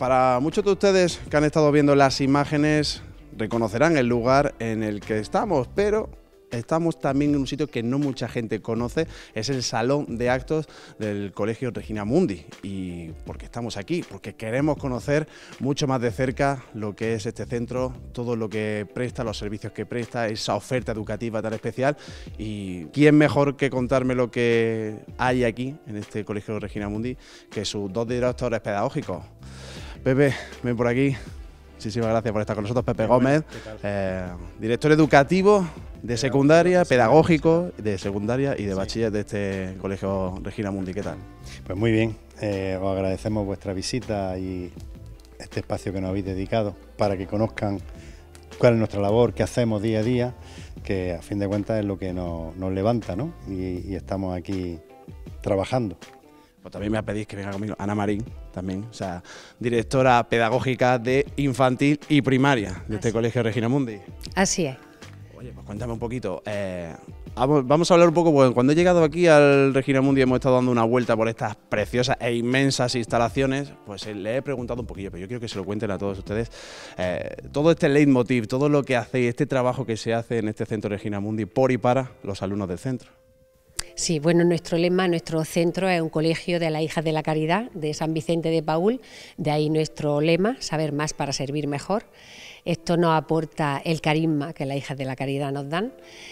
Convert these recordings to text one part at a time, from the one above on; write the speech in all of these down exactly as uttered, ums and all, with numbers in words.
para muchos de ustedes que han estado viendo las imágenes reconocerán el lugar en el que estamos, pero estamos también en un sitio que no mucha gente conoce, es el Salón de Actos del Colegio Regina Mundi. ¿Y por qué estamos aquí? Porque queremos conocer mucho más de cerca lo que es este centro, todo lo que presta, los servicios que presta, esa oferta educativa tan especial. Y quién mejor que contarme lo que hay aquí, en este Colegio Regina Mundi, que sus dos directores pedagógicos. Pepe, ven por aquí. Muchísimas gracias por estar con nosotros, Pepe Gómez, eh, director educativo de secundaria, pedagógico de secundaria y de bachiller de este Colegio Regina Mundi. ¿Qué tal? Pues muy bien, eh, os agradecemos vuestra visita y este espacio que nos habéis dedicado para que conozcan cuál es nuestra labor, qué hacemos día a día, que a fin de cuentas es lo que nos, nos levanta, ¿no? Y, y estamos aquí trabajando. Pues también me pedís que venga conmigo Ana Marín, también, o sea, directora pedagógica de infantil y primaria de este Colegio Regina Mundi. Así es. Oye, pues cuéntame un poquito, eh, vamos a hablar un poco, porque cuando he llegado aquí al Regina Mundi hemos estado dando una vuelta por estas preciosas e inmensas instalaciones, pues eh, le he preguntado un poquillo, pero yo quiero que se lo cuenten a todos ustedes, eh, todo este leitmotiv, todo lo que hacéis, este trabajo que se hace en este centro Regina Mundi por y para los alumnos del centro. Sí, bueno, nuestro lema, nuestro centro es un colegio de las hijas de la caridad de San Vicente de Paúl, de ahí nuestro lema, saber más para servir mejor. Esto nos aporta el carisma que las hijas de la caridad nos dan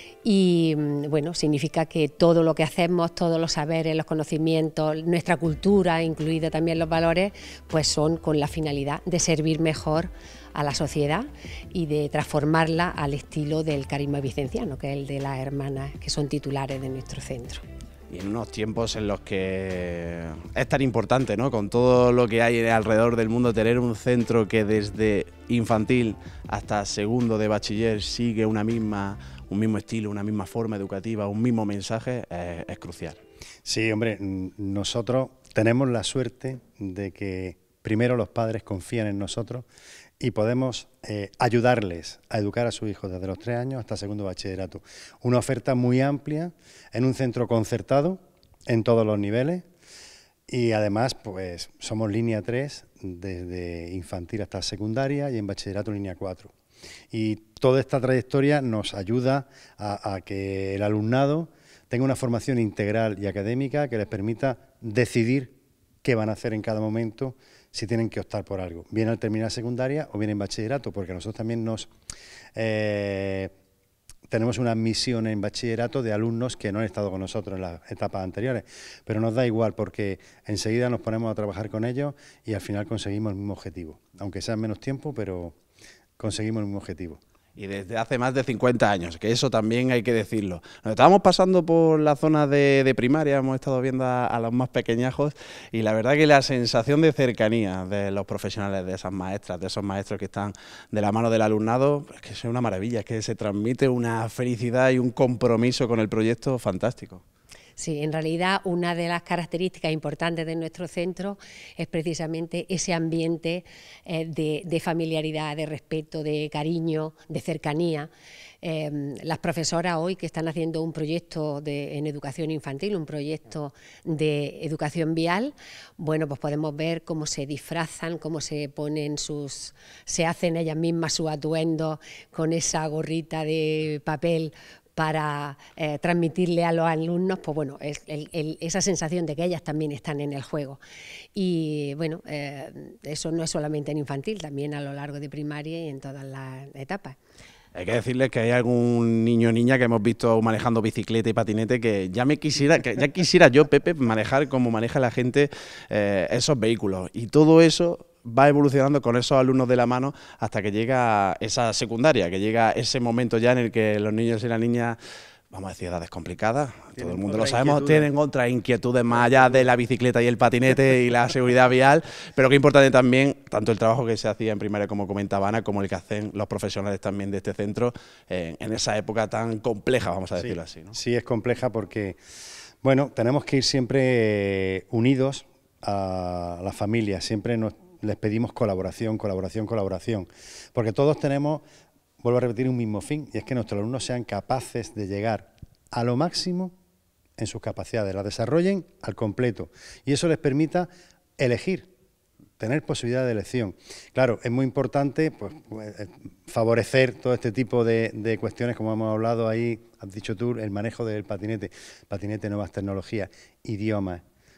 y bueno, significa que todo lo que hacemos, todos los saberes, los conocimientos, nuestra cultura, incluido también los valores, pues son con la finalidad de servir mejor a la sociedad y de transformarla al estilo del carisma vicenciano, que es el de las hermanas que son titulares de nuestro centro. Y en unos tiempos en los que es tan importante, ¿no?, con todo lo que hay alrededor del mundo, tener un centro que desde infantil hasta segundo de bachiller sigue una misma, un mismo estilo, una misma forma educativa, un mismo mensaje, es, es crucial. Sí, hombre, nosotros tenemos la suerte de que primero los padres confían en nosotros y podemos eh, ayudarles a educar a sus hijos desde los tres años hasta segundo bachillerato. Una oferta muy amplia en un centro concertado en todos los niveles y además pues somos línea tres desde infantil hasta secundaria y en bachillerato línea cuatro. Y toda esta trayectoria nos ayuda a, a que el alumnado tenga una formación integral y académica que les permita decidir qué van a hacer en cada momento, si tienen que optar por algo, bien al terminar secundaria o bien en bachillerato, porque nosotros también nos eh, tenemos una admisión en bachillerato de alumnos que no han estado con nosotros en las etapas anteriores, pero nos da igual porque enseguida nos ponemos a trabajar con ellos y al final conseguimos el mismo objetivo, aunque sea en menos tiempo, pero conseguimos el mismo objetivo. Y desde hace más de cincuenta años, que eso también hay que decirlo. Nos estábamos pasando por la zona de, de primaria, hemos estado viendo a, a los más pequeñajos y la verdad que la sensación de cercanía de los profesionales, de esas maestras, de esos maestros que están de la mano del alumnado, es que es una maravilla, es que se transmite una felicidad y un compromiso con el proyecto fantástico. Sí, en realidad una de las características importantes de nuestro centro es precisamente ese ambiente eh, de, de familiaridad, de respeto, de cariño, de cercanía. Eh, las profesoras hoy que están haciendo un proyecto de, en educación infantil, un proyecto de educación vial, bueno, pues podemos ver cómo se disfrazan, cómo se ponen sus, se hacen ellas mismas su atuendo con esa gorrita de papel para eh, transmitirle a los alumnos, pues bueno, es el, el, esa sensación de que ellas también están en el juego. Y bueno, eh, eso no es solamente en infantil, también a lo largo de primaria y en todas las etapas. Hay que decirles que hay algún niño o niña que hemos visto manejando bicicleta y patinete que ya me quisiera, que ya quisiera yo, Pepe, manejar como maneja la gente eh, esos vehículos. Y todo eso va evolucionando con esos alumnos de la mano hasta que llega esa secundaria, que llega ese momento ya en el que los niños y las niñas, vamos a decir, edades complicadas, todo el mundo lo sabemos, tienen otras inquietudes más allá de la bicicleta y el patinete y la seguridad vial, pero que es importante también, tanto el trabajo que se hacía en primaria, como comentaba Ana, como el que hacen los profesionales también de este centro eh, en esa época tan compleja, vamos a decirlo sí, así, ¿no? Sí, es compleja porque, bueno, tenemos que ir siempre unidos a la familia, siempre nos les pedimos colaboración, colaboración, colaboración, porque todos tenemos, vuelvo a repetir, un mismo fin, y es que nuestros alumnos sean capaces de llegar a lo máximo en sus capacidades, las desarrollen al completo, y eso les permita elegir. tener posibilidad de elección. Claro, es muy importante pues, favorecer todo este tipo de, de cuestiones, como hemos hablado ahí, has dicho tú, el manejo del patinete, patinete, nuevas tecnologías, idiomas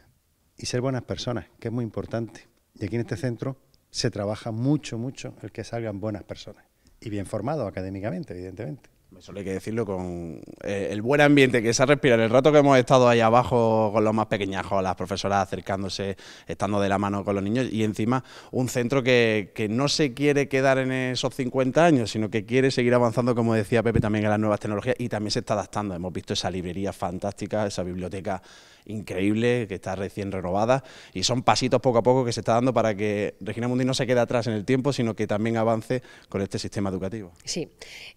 y ser buenas personas, que es muy importante. Y aquí en este centro se trabaja mucho, mucho el que salgan buenas personas y bien formados académicamente, evidentemente. Eso hay que decirlo con eh, el buen ambiente que se ha respirado. El rato que hemos estado ahí abajo con los más pequeñajos, las profesoras acercándose, estando de la mano con los niños y encima un centro que, que no se quiere quedar en esos cincuenta años, sino que quiere seguir avanzando, como decía Pepe, también en las nuevas tecnologías y también se está adaptando. Hemos visto esa librería fantástica, esa biblioteca increíble que está recién renovada y son pasitos poco a poco que se está dando para que Regina Mundi no se quede atrás en el tiempo, sino que también avance con este sistema educativo. Sí,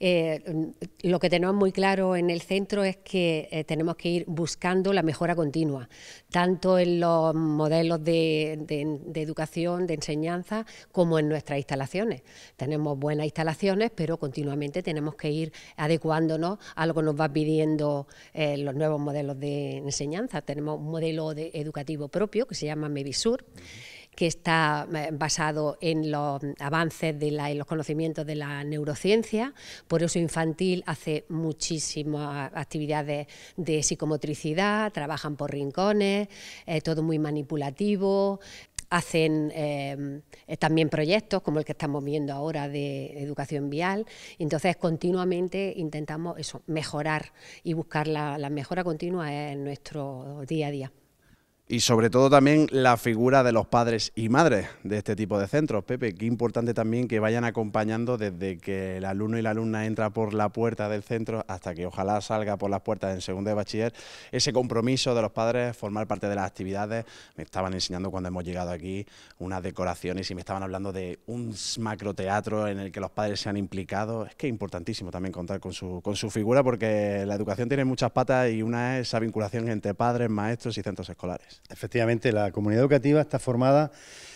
eh, lo que tenemos muy claro en el centro es que eh, tenemos que ir buscando la mejora continua, tanto en los modelos de, de, de educación, de enseñanza, como en nuestras instalaciones. Tenemos buenas instalaciones, pero continuamente tenemos que ir adecuándonos a lo que nos va pidiendo eh, los nuevos modelos de enseñanza. Tenemos un modelo de educativo propio que se llama Medisur, que está basado en los avances de la, en los conocimientos de la neurociencia. Por eso infantil hace muchísimas actividades de psicomotricidad, trabajan por rincones, eh, todo muy manipulativo. Hacen eh, también proyectos como el que estamos viendo ahora de educación vial. Entonces continuamente intentamos eso, mejorar y buscar la, la mejora continua en nuestro día a día. Y sobre todo también la figura de los padres y madres de este tipo de centros. Pepe, qué importante también que vayan acompañando desde que el alumno y la alumna entra por la puerta del centro hasta que ojalá salga por las puertas en segundo de bachiller, ese compromiso de los padres, formar parte de las actividades. Me estaban enseñando cuando hemos llegado aquí unas decoraciones y me estaban hablando de un macroteatro en el que los padres se han implicado. Es que es importantísimo también contar con su, con su figura porque la educación tiene muchas patas y una es esa vinculación entre padres, maestros y centros escolares. Efectivamente, la comunidad educativa está formada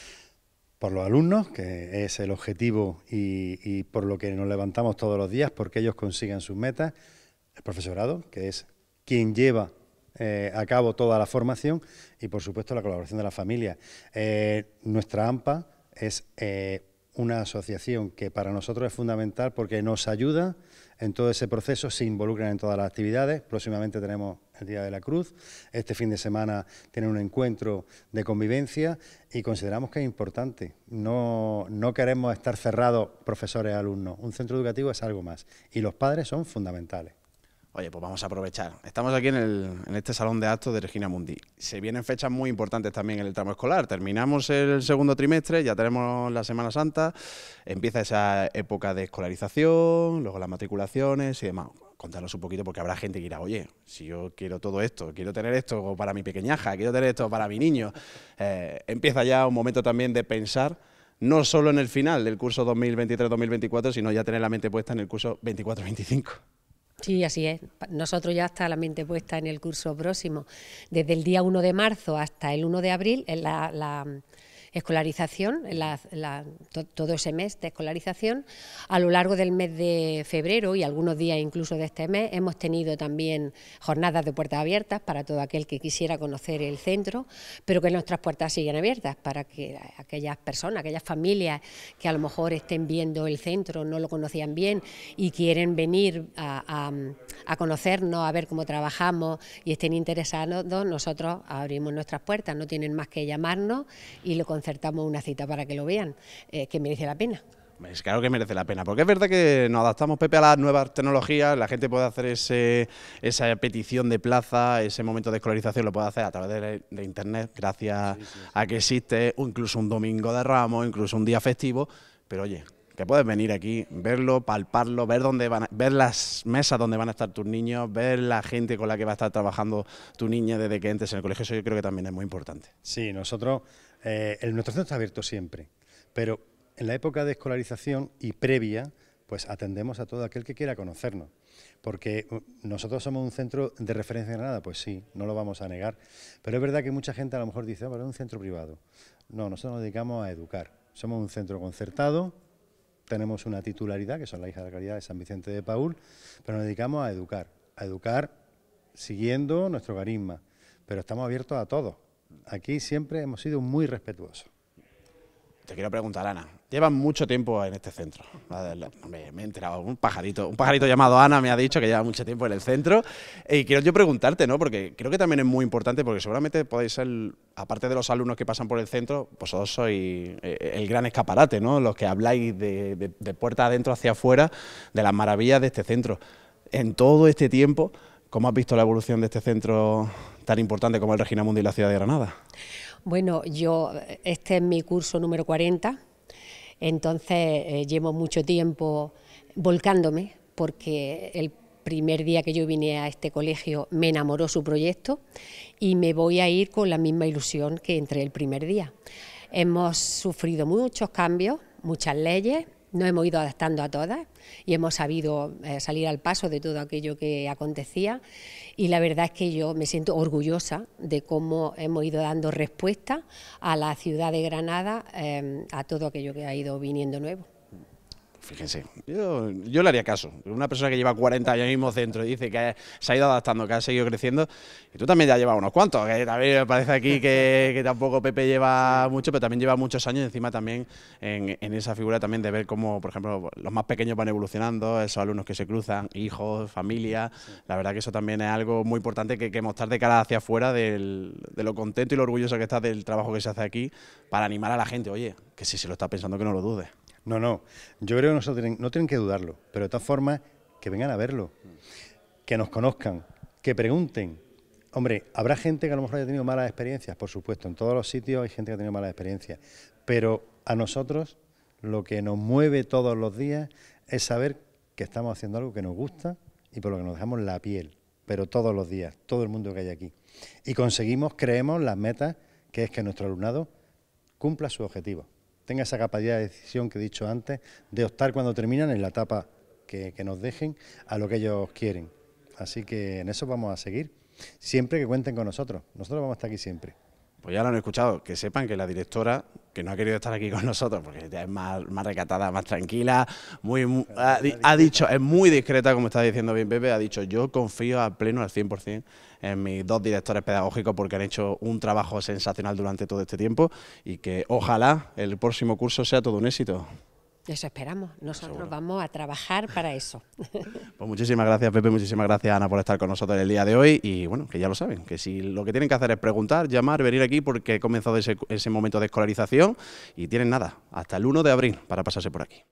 por los alumnos, que es el objetivo y, y por lo que nos levantamos todos los días, porque ellos consigan sus metas, el profesorado, que es quien lleva eh, a cabo toda la formación y, por supuesto, la colaboración de la familia. Eh, nuestra AMPA es eh, una asociación que para nosotros es fundamental porque nos ayuda en todo ese proceso, se involucran en todas las actividades. Próximamente tenemos el Día de la Cruz, este fin de semana tienen un encuentro de convivencia y consideramos que es importante. No, no queremos estar cerrados profesores y alumnos, un centro educativo es algo más y los padres son fundamentales. Oye, pues vamos a aprovechar. Estamos aquí en, el, en este salón de actos de Regina Mundi. Se vienen fechas muy importantes también en el tramo escolar. Terminamos el segundo trimestre, ya tenemos la Semana Santa, empieza esa época de escolarización, luego las matriculaciones y demás. Contanos un poquito porque habrá gente que dirá, oye, si yo quiero todo esto, quiero tener esto para mi pequeñaja, quiero tener esto para mi niño. Eh, empieza ya un momento también de pensar no solo en el final del curso dos mil veintitrés dos mil veinticuatro, sino ya tener la mente puesta en el curso veinticuatro veinticinco. Sí, así es. Nosotros ya está la mente puesta en el curso próximo. Desde el día uno de marzo hasta el uno de abril, en la, la escolarización, en la, la, to, todo ese mes de escolarización. A lo largo del mes de febrero y algunos días incluso de este mes hemos tenido también jornadas de puertas abiertas para todo aquel que quisiera conocer el centro, pero que nuestras puertas siguen abiertas para que aquellas personas, aquellas familias que a lo mejor estén viendo el centro, no lo conocían bien y quieren venir a, a, a conocernos, a ver cómo trabajamos y estén interesados, nosotros abrimos nuestras puertas, no tienen más que llamarnos y lo concertamos una cita para que lo vean, eh, que merece la pena. Es claro que merece la pena, porque es verdad que nos adaptamos, Pepe, a las nuevas tecnologías, la gente puede hacer ese, esa petición de plaza, ese momento de escolarización lo puede hacer a través de, de internet, gracias sí, sí, sí. a que existe incluso un domingo de Ramos, incluso un día festivo, pero oye, que puedes venir aquí, verlo, palparlo, ver dónde van a, ver las mesas donde van a estar tus niños, ver la gente con la que va a estar trabajando tu niña desde que entres en el colegio, eso yo creo que también es muy importante. Sí, nosotros, eh, el, nuestro centro está abierto siempre, pero en la época de escolarización y previa, pues atendemos a todo aquel que quiera conocernos, porque nosotros somos un centro de referencia en Granada, pues sí, no lo vamos a negar, pero es verdad que mucha gente a lo mejor dice, oh, pero es un centro privado. No, nosotros nos dedicamos a educar, somos un centro concertado, tenemos una titularidad, que son la Hija de la Caridad de San Vicente de Paúl, pero nos dedicamos a educar, a educar siguiendo nuestro carisma, pero estamos abiertos a todos. Aquí siempre hemos sido muy respetuosos. Te quiero preguntar, Ana, llevas mucho tiempo en este centro. Me, me he enterado, un pajarito, un pajarito llamado Ana me ha dicho que lleva mucho tiempo en el centro. Y quiero yo preguntarte, ¿no? Porque creo que también es muy importante, porque seguramente podéis ser, aparte de los alumnos que pasan por el centro, vosotros sois el gran escaparate, ¿no? Los que habláis de, de, de puerta adentro hacia afuera, de las maravillas de este centro. En todo este tiempo, ¿cómo has visto la evolución de este centro tan importante como el Regina Mundi y la ciudad de Granada? Bueno, yo, este es mi curso número cuarenta, entonces eh, llevo mucho tiempo volcándome, porque el primer día que yo vine a este colegio me enamoró su proyecto y me voy a ir con la misma ilusión que entré el primer día. Hemos sufrido muchos cambios, muchas leyes, nos hemos ido adaptando a todas y hemos sabido eh, salir al paso de todo aquello que acontecía, y la verdad es que yo me siento orgullosa de cómo hemos ido dando respuesta a la ciudad de Granada, eh, a todo aquello que ha ido viniendo nuevo. Fíjense, yo, yo le haría caso. Una persona que lleva cuarenta años en el mismo centro y dice que se ha ido adaptando, que ha seguido creciendo, y tú también ya llevas unos cuantos, que también me parece aquí que, que tampoco Pepe lleva mucho, pero también lleva muchos años encima también en, en esa figura también de ver cómo, por ejemplo, los más pequeños van evolucionando, esos alumnos que se cruzan, hijos, familia. La verdad que eso también es algo muy importante que, que mostrar de cara hacia afuera del, de lo contento y lo orgulloso que estás del trabajo que se hace aquí, para animar a la gente, oye, que si se lo está pensando que no lo dudes. No, no, yo creo que nosotros tienen, no tienen que dudarlo, pero de todas formas que vengan a verlo, que nos conozcan, que pregunten. Hombre, habrá gente que a lo mejor haya tenido malas experiencias, por supuesto, en todos los sitios hay gente que ha tenido malas experiencias, pero a nosotros lo que nos mueve todos los días es saber que estamos haciendo algo que nos gusta y por lo que nos dejamos la piel, pero todos los días, todo el mundo que hay aquí. Y conseguimos, creemos, las metas, que es que nuestro alumnado cumpla su objetivo, tenga esa capacidad de decisión que he dicho antes, de optar cuando terminan en la etapa que, que nos dejen a lo que ellos quieren. Así que en eso vamos a seguir, siempre que cuenten con nosotros. Nosotros vamos a estar aquí siempre. Pues ya lo han escuchado, que sepan que la directora, que no ha querido estar aquí con nosotros, porque ya es más, más recatada, más tranquila, muy, muy ha, ha dicho, es muy discreta, como está diciendo bien Pepe, ha dicho, yo confío a pleno al cien por cien en mis dos directores pedagógicos porque han hecho un trabajo sensacional durante todo este tiempo y que ojalá el próximo curso sea todo un éxito. Eso esperamos, nosotros Seguro. Vamos a trabajar para eso. Pues muchísimas gracias, Pepe, muchísimas gracias, Ana, por estar con nosotros el día de hoy, y bueno, que ya lo saben, que si lo que tienen que hacer es preguntar, llamar, venir aquí porque he comenzado ese, ese momento de escolarización y tienen nada, hasta el uno de abril para pasarse por aquí.